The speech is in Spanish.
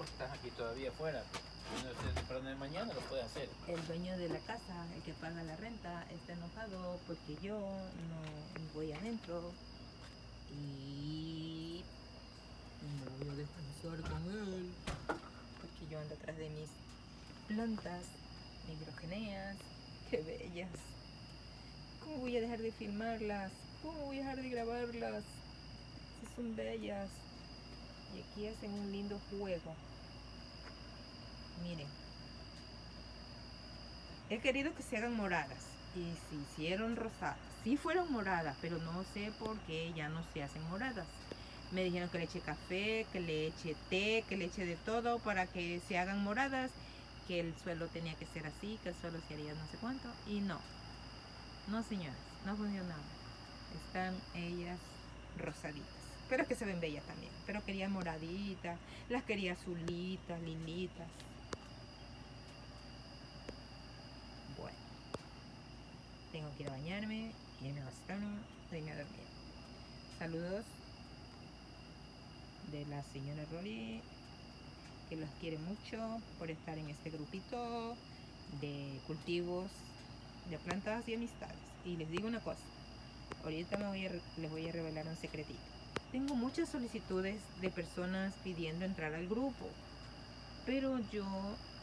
porque estás aquí todavía afuera. Si no es temprano de mañana, lo puede hacer. El dueño de la casa, el que paga la renta, está enojado porque yo no voy adentro y no voy a descansar con él porque yo ando atrás de mis plantas hidrogeneas. ¡Qué bellas! ¿Cómo voy a dejar de filmarlas? ¿Cómo voy a dejar de grabarlas? Si son bellas. Y aquí hacen un lindo juego. Miren. He querido que se hagan moradas. Y se hicieron rosadas. Sí fueron moradas, pero no sé por qué ya no se hacen moradas. Me dijeron que le eche café, que le eche té, que le eche de todo para que se hagan moradas. Que el suelo tenía que ser así, que el suelo se haría no sé cuánto. Y no. No, señoras, no funcionaba. Están ellas rosaditas. Pero es que se ven bellas también. Pero quería moraditas, las quería azulitas, lilitas. Bueno, tengo que ir a bañarme, irme a bastarme, irme a dormir. Saludos de la señora Rory, que los quiere mucho por estar en este grupito de cultivos de plantas y amistades. Y les digo una cosa, ahorita les voy a revelar un secretito. Tengo muchas solicitudes de personas pidiendo entrar al grupo, pero yo